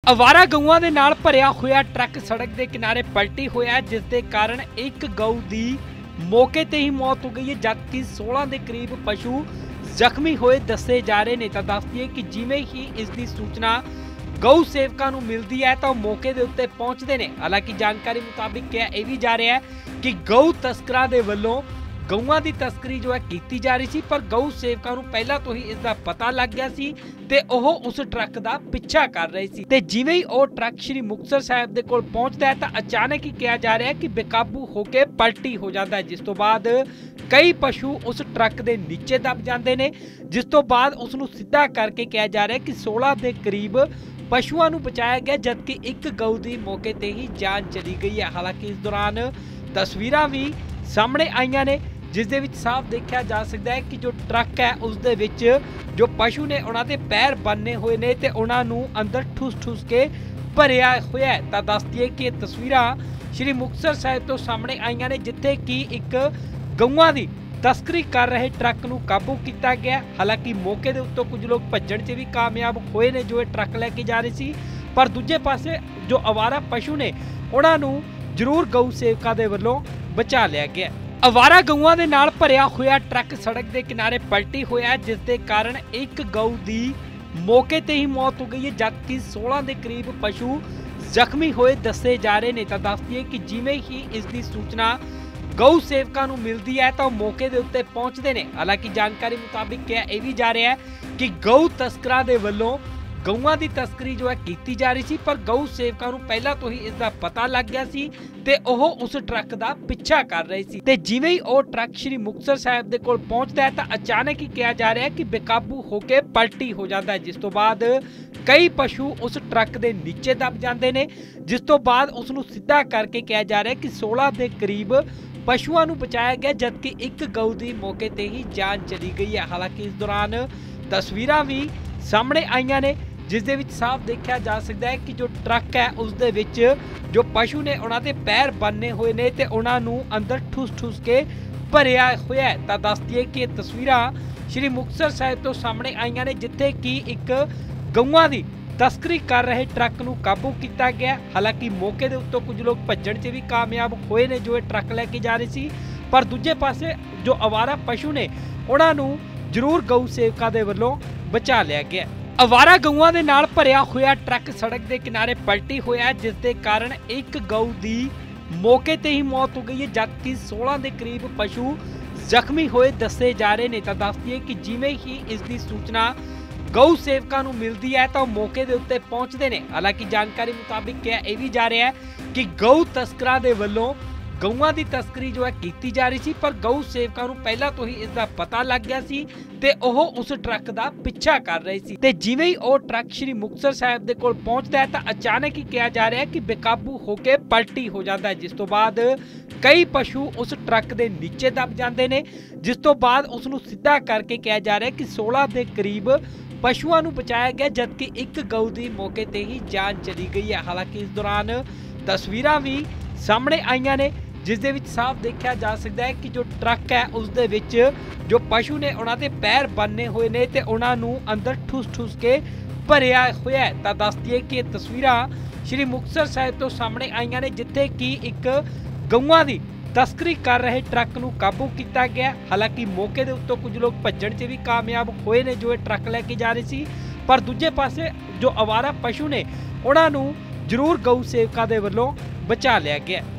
ਅਵਾਰਾ ਗਊਆਂ ਦੇ ਨਾਲ ਭਰਿਆ ਹੋਇਆ ਟਰੱਕ ਸੜਕ ਦੇ ਕਿਨਾਰੇ ਪਲਟੀ ਹੋਇਆ, ਜਿਸ ਦੇ ਕਾਰਨ ਇੱਕ ਗਊ ਦੀ ਮੌਕੇ ਤੇ ਹੀ ਮੌਤ ਹੋ ਗਈ ਹੈ, ਜਦਕਿ 16 ਦੇ ਕਰੀਬ ਪਸ਼ੂ ਜ਼ਖਮੀ ਹੋਏ ਦੱਸੇ ਜਾ ਰਹੇ ਨੇ। ਤਾਂ ਦੱਸ ਦਈਏ ਕਿ ਜਿਵੇਂ ਹੀ ਇਸ ਦੀ ਸੂਚਨਾ ਗਊ ਸੇਵਕਾਂ ਨੂੰ ਮਿਲਦੀ ਹੈ ਤਾਂ ਉਹ ਮੌਕੇ ਦੇ ਉੱਤੇ ਪਹੁੰਚਦੇ ਨੇ। ਹਾਲਾਂਕਿ ਜਾਣਕਾਰੀ ਮੁਤਾਬਿਕ ਇਹ ਵੀ ਜਾ ਰਿਹਾ ਹੈ ਕਿ ਗਊ ਤਸਕਰਾਂ ਦੇ ਵੱਲੋਂ ਗਊਆਂ ਦੀ ਤਸਕਰੀ ਜੋ ਹੈ ਕੀਤੀ ਜਾ ਰਹੀ ਸੀ, ਪਰ ਗਊ ਸੇਵਕਾਂ ਨੂੰ ਪਹਿਲਾਂ ਤੋਂ ਹੀ ਇਸ ਦਾ ਪਤਾ ਲੱਗ ਗਿਆ ਸੀ ਤੇ ਉਹ ਉਸ ਟਰੱਕ ਦਾ ਪਿੱਛਾ ਕਰ ਰਹੇ ਸੀ। ਤੇ ਜਿਵੇਂ ਹੀ ਉਹ ਟਰੱਕ ਸ਼੍ਰੀ ਮੁਕਤਸਰ ਸਾਹਿਬ ਦੇ ਕੋਲ ਪਹੁੰਚਦਾ ਹੈ ਤਾਂ ਅਚਾਨਕ ਹੀ ਕਿਹਾ ਜਾ ਰਿਹਾ ਹੈ ਕਿ ਬੇਕਾਬੂ ਹੋ ਕੇ ਪਲਟੀ ਹੋ ਜਾਂਦਾ ਹੈ, ਜਿਸ ਤੋਂ ਬਾਅਦ ਕਈ ਪਸ਼ੂ ਉਸ ਟਰੱਕ ਦੇ ਨੀਚੇ ਦਬ ਜਾਂਦੇ ਨੇ, ਜਿਸ ਤੋਂ ਬਾਅਦ ਉਸ ਨੂੰ ਸਿੱਧਾ ਕਰਕੇ ਕਿਹਾ ਜਾ ਰਿਹਾ ਹੈ ਕਿ 16 ਦੇ ਕਰੀਬ ਪਸ਼ੂਆਂ ਨੂੰ ਬਚਾਇਆ ਗਿਆ, ਜਦਕਿ ਇੱਕ ਗਊ ਦੀ ਮੌਕੇ ਤੇ ਹੀ ਜਾਨ ਚਲੀ ਗਈ ਹੈ। ਹਾਲਾਂਕਿ ਇਸ ਦੌਰਾਨ ਤਸਵੀਰਾਂ ਵੀ ਸਾਹਮਣੇ ਆਈਆਂ ਨੇ, ਜਿਸ ਦੇ ਵਿੱਚ ਸਾਫ਼ ਦੇਖਿਆ ਜਾ ਸਕਦਾ ਹੈ ਕਿ ਜੋ ਟਰੱਕ ਹੈ ਉਸ ਦੇ ਵਿੱਚ ਜੋ ਪਸ਼ੂ ਨੇ ਉਹਨਾਂ ਦੇ ਪੈਰ ਬੰਨੇ ਹੋਏ ਨੇ ਤੇ ਉਹਨਾਂ ਨੂੰ ਅੰਦਰ ਠੁਸ ਕੇ ਭਰਿਆ ਹੋਇਆ ਹੈ। ਤਾਂ ਦੱਸ ਦਈਏ ਕਿ ਇਹ ਤਸਵੀਰਾਂ ਸ਼੍ਰੀ ਮੁਕਤਸਰ ਸਾਹਿਬ ਤੋਂ ਸਾਹਮਣੇ ਆਈਆਂ ਨੇ, ਜਿੱਥੇ ਕਿ ਇੱਕ ਗਊਆਂ ਦੀ ਤਸਕਰੀ ਕਰ ਰਹੇ ਟਰੱਕ ਨੂੰ ਕਾਬੂ ਕੀਤਾ ਗਿਆ। ਹਾਲਾਂਕਿ ਮੌਕੇ ਦੇ ਉੱਤੋਂ ਕੁਝ ਲੋਕ ਭੱਜਣ 'ਚ ਵੀ ਕਾਮਯਾਬ ਹੋਏ ਨੇ ਜੋ ਇਹ ਟਰੱਕ ਲੈ ਕੇ ਜਾ ਰਹੇ ਸੀ, ਪਰ ਦੂਜੇ ਪਾਸੇ ਜੋ ਅਵਾਰਾ ਪਸ਼ੂ ਨੇ ਉਹਨਾਂ ਨੂੰ ਜ਼ਰੂਰ ਗਊ ਸੇਵਕਾਂ ਦੇ ਵੱਲੋਂ ਬਚਾ ਲਿਆ ਗਿਆ। ਅਵਾਰਾ ਗਊਆਂ ਦੇ ਨਾਲ ਭਰਿਆ ਹੋਇਆ ਟਰੱਕ ਸੜਕ ਦੇ ਕਿਨਾਰੇ ਪਲਟੀ ਹੋਇਆ, ਜਿਸ ਦੇ ਕਾਰਨ ਇੱਕ ਗਊ ਦੀ ਮੌਕੇ ਤੇ ਹੀ ਮੌਤ ਹੋ ਗਈ ਹੈ, ਜਦਕਿ 16 ਦੇ ਕਰੀਬ ਪਸ਼ੂ ਜ਼ਖਮੀ ਹੋਏ ਦੱਸੇ ਜਾ ਰਹੇ ਨੇ। ਤਾਂ ਦੱਸ ਦਈਏ ਕਿ ਜਿਵੇਂ ਹੀ ਇਸ ਦੀ ਸੂਚਨਾ ਗਊ ਸੇਵਕਾਂ ਨੂੰ ਮਿਲਦੀ ਹੈ ਤਾਂ ਉਹ ਮੌਕੇ ਦੇ ਉੱਤੇ ਪਹੁੰਚਦੇ ਨੇ। ਹਾਲਾਂਕਿ ਜਾਣਕਾਰੀ ਮੁਤਾਬਿਕ ਇਹ ਵੀ ਜਾ ਰਿਹਾ ਹੈ ਕਿ ਗਊ ਤਸਕਰਾਂ ਦੇ ਵੱਲੋਂ ਗਊਆਂ ਦੀ ਤਸਕਰੀ ਜੋ ਹੈ ਕੀਤੀ ਜਾ ਰਹੀ ਸੀ, ਪਰ ਗਊ ਸੇਵਕਾਂ ਨੂੰ ਪਹਿਲਾਂ ਤੋਂ ਹੀ ਇਸ ਦਾ ਪਤਾ ਲੱਗ ਗਿਆ ਸੀ ਤੇ ਉਹ ਉਸ ਟਰੱਕ ਦਾ ਪਿੱਛਾ ਕਰ ਰਹੇ ਸੀ। ਤੇ ਜਿਵੇਂ ਹੀ ਉਹ ਟਰੱਕ ਸ਼੍ਰੀ ਮੁਕਤਸਰ ਸਾਹਿਬ ਦੇ ਕੋਲ ਪਹੁੰਚਦਾ ਹੈ ਤਾਂ ਅਚਾਨਕ ਹੀ ਕਿਹਾ ਜਾ ਰਿਹਾ ਹੈ ਕਿ ਬੇਕਾਬੂ ਹੋ ਕੇ ਪਲਟੀ ਹੋ ਜਾਂਦਾ ਹੈ, ਜਿਸ ਤੋਂ ਬਾਅਦ ਕਈ ਪਸ਼ੂ ਉਸ ਟਰੱਕ ਦੇ ਨੀਚੇ ਦਬ ਜਾਂਦੇ ਨੇ, ਜਿਸ ਤੋਂ ਬਾਅਦ ਉਸ ਨੂੰ ਸਿੱਧਾ ਕਰਕੇ ਕਿਹਾ ਜਾ ਰਿਹਾ ਹੈ ਕਿ 16 ਦੇ ਕਰੀਬ ਪਸ਼ੂਆਂ ਨੂੰ ਬਚਾਇਆ ਗਿਆ, ਜਦਕਿ ਇੱਕ ਗਊ ਦੀ ਮੌਕੇ ਤੇ ਹੀ ਜਾਨ ਚਲੀ ਗਈ ਹੈ। ਹਾਲਾਂਕਿ ਇਸ ਦੌਰਾਨ ਤਸਵੀਰਾਂ ਵੀ ਸਾਹਮਣੇ ਆਈਆਂ ਨੇ, ਜਿਸ ਦੇ ਵਿੱਚ ਸਾਫ਼ ਦੇਖਿਆ ਜਾ ਸਕਦਾ ਹੈ ਕਿ ਜੋ ਟਰੱਕ ਹੈ ਉਸ ਦੇ ਵਿੱਚ ਜੋ ਪਸ਼ੂ ਨੇ ਉਹਨਾਂ ਦੇ ਪੈਰ ਬੰਨੇ ਹੋਏ ਨੇ ਤੇ ਉਹਨਾਂ ਨੂੰ ਅੰਦਰ ਠੁਸ ਕੇ ਭਰਿਆ ਹੋਇਆ ਹੈ। ਤਾਂ ਦੱਸ ਦਈਏ ਕਿ ਇਹ ਤਸਵੀਰਾਂ ਸ਼੍ਰੀ ਮੁਕਤਸਰ ਸਾਹਿਬ ਤੋਂ ਸਾਹਮਣੇ ਆਈਆਂ ਨੇ, ਜਿੱਥੇ ਕਿ ਇੱਕ ਗਊਆਂ ਦੀ ਤਸਕਰੀ ਕਰ ਰਹੇ ਟਰੱਕ ਨੂੰ ਕਾਬੂ ਕੀਤਾ ਗਿਆ। ਹਾਲਾਂਕਿ ਮੌਕੇ ਦੇ ਉੱਤੋਂ ਕੁਝ ਲੋਕ ਭੱਜਣ 'ਚ ਵੀ ਕਾਮਯਾਬ ਹੋਏ ਨੇ ਜੋ ਇਹ ਟਰੱਕ ਲੈ ਕੇ ਜਾ ਰਹੇ ਸੀ, ਪਰ ਦੂਜੇ ਪਾਸੇ ਜੋ ਅਵਾਰਾ ਪਸ਼ੂ ਨੇ ਉਹਨਾਂ ਨੂੰ ਜ਼ਰੂਰ ਗਊ ਸੇਵਕਾਂ ਦੇ ਵੱਲੋਂ ਬਚਾ ਲਿਆ ਗਿਆ। ਅਵਾਰਾ ਗਊਆਂ ਦੇ ਨਾਲ ਭਰਿਆ ਹੋਇਆ ਟਰੱਕ ਸੜਕ ਦੇ ਕਿਨਾਰੇ ਪਲਟੀ ਹੋਇਆ, ਜਿਸ ਦੇ ਕਾਰਨ ਇੱਕ ਗਊ ਦੀ ਮੌਕੇ ਤੇ ਹੀ ਮੌਤ ਹੋ ਗਈ ਹੈ, ਜਦਕਿ 16 ਦੇ ਕਰੀਬ ਪਸ਼ੂ ਜ਼ਖਮੀ ਹੋਏ ਦੱਸੇ ਜਾ ਰਹੇ ਨੇ। ਤਾਂ ਦੱਸ ਦਈਏ ਕਿ ਜਿਵੇਂ ਹੀ ਇਸ ਦੀ ਸੂਚਨਾ ਗਊ ਸੇਵਕਾਂ ਨੂੰ ਮਿਲਦੀ ਹੈ ਤਾਂ ਉਹ ਮੌਕੇ ਦੇ ਉੱਤੇ ਪਹੁੰਚਦੇ ਨੇ। ਹਾਲਾਂਕਿ ਜਾਣਕਾਰੀ ਮੁਤਾਬਿਕ ਇਹ ਵੀ ਜਾ ਰਿਹਾ ਹੈ ਕਿ ਗਊ ਤਸਕਰਾਂ ਦੇ ਵੱਲੋਂ ਗਊਆਂ ਦੀ ਤਸਕਰੀ ਜੋ ਹੈ ਕੀਤੀ ਜਾ ਰਹੀ ਸੀ, ਪਰ ਗਊ ਸੇਵਕਾਂ ਨੂੰ ਪਹਿਲਾਂ ਤੋਂ ਹੀ ਇਸ ਦਾ ਪਤਾ ਲੱਗ ਗਿਆ ਸੀ ਤੇ ਉਹ ਉਸ ਟਰੱਕ ਦਾ ਪਿੱਛਾ ਕਰ ਰਹੇ ਸੀ। ਤੇ ਜਿਵੇਂ ਹੀ ਉਹ ਟਰੱਕ ਸ਼੍ਰੀ ਮੁਕਤਸਰ ਸਾਹਿਬ ਦੇ ਕੋਲ ਪਹੁੰਚਦਾ ਹੈ ਤਾਂ ਅਚਾਨਕ ਹੀ ਕਿਹਾ ਜਾ ਰਿਹਾ ਹੈ ਕਿ ਬੇਕਾਬੂ ਹੋ ਕੇ ਪਲਟੀ ਹੋ ਜਾਂਦਾ ਹੈ, ਜਿਸ ਤੋਂ ਬਾਅਦ ਕਈ ਪਸ਼ੂ ਉਸ ਟਰੱਕ ਦੇ ਨੀਚੇ ਦਬ ਜਾਂਦੇ ਨੇ, ਜਿਸ ਤੋਂ ਬਾਅਦ ਉਸ ਨੂੰ ਸਿੱਧਾ ਕਰਕੇ ਕਿਹਾ ਜਾ ਰਿਹਾ ਹੈ ਕਿ 16 ਦੇ ਕਰੀਬ ਪਸ਼ੂਆਂ ਨੂੰ ਬਚਾਇਆ ਗਿਆ, ਜਦਕਿ ਇੱਕ ਗਊ ਦੀ ਮੌਕੇ ਤੇ ਹੀ ਜਾਨ ਚਲੀ ਗਈ ਹੈ। ਹਾਲਾਂਕਿ ਇਸ ਦੌਰਾਨ ਤਸਵੀਰਾਂ ਵੀ ਸਾਹਮਣੇ ਆਈਆਂ ਨੇ, ਜਿਸ ਦੇ ਵਿੱਚ ਸਾਫ਼ ਦੇਖਿਆ ਜਾ ਸਕਦਾ ਹੈ ਕਿ ਜੋ ਟਰੱਕ ਹੈ ਉਸ ਦੇ ਵਿੱਚ ਜੋ ਪਸ਼ੂ ਨੇ ਉਹਨਾਂ ਦੇ ਪੈਰ ਬੰਨੇ ਹੋਏ ਨੇ ਤੇ ਉਹਨਾਂ ਨੂੰ ਅੰਦਰ ਠੁਸ ਕੇ ਭਰਿਆ ਹੋਇਆ ਹੈ। ਤਾਂ ਦੱਸ ਦਈਏ ਕਿ ਇਹ ਤਸਵੀਰਾਂ ਸ਼੍ਰੀ ਮੁਕਤਸਰ ਸਾਹਿਬ ਤੋਂ ਸਾਹਮਣੇ ਆਈਆਂ ਨੇ, ਜਿੱਥੇ ਕਿ ਇੱਕ ਗਊਆਂ ਦੀ ਤਸਕਰੀ ਕਰ ਰਹੇ ਟਰੱਕ ਨੂੰ ਕਾਬੂ ਕੀਤਾ ਗਿਆ। ਹਾਲਾਂਕਿ ਮੌਕੇ ਦੇ ਉੱਤੋਂ ਕੁਝ ਲੋਕ ਭੱਜਣ 'ਚ ਵੀ ਕਾਮਯਾਬ ਹੋਏ ਨੇ ਜੋ ਇਹ ਟਰੱਕ ਲੈ ਕੇ ਜਾ ਰਹੇ ਸੀ, ਪਰ ਦੂਜੇ ਪਾਸੇ ਜੋ ਅਵਾਰਾ ਪਸ਼ੂ ਨੇ ਉਹਨਾਂ ਨੂੰ ਜ਼ਰੂਰ ਗਊ ਸੇਵਕਾਂ ਦੇ ਵੱਲੋਂ ਬਚਾ ਲਿਆ ਗਿਆ।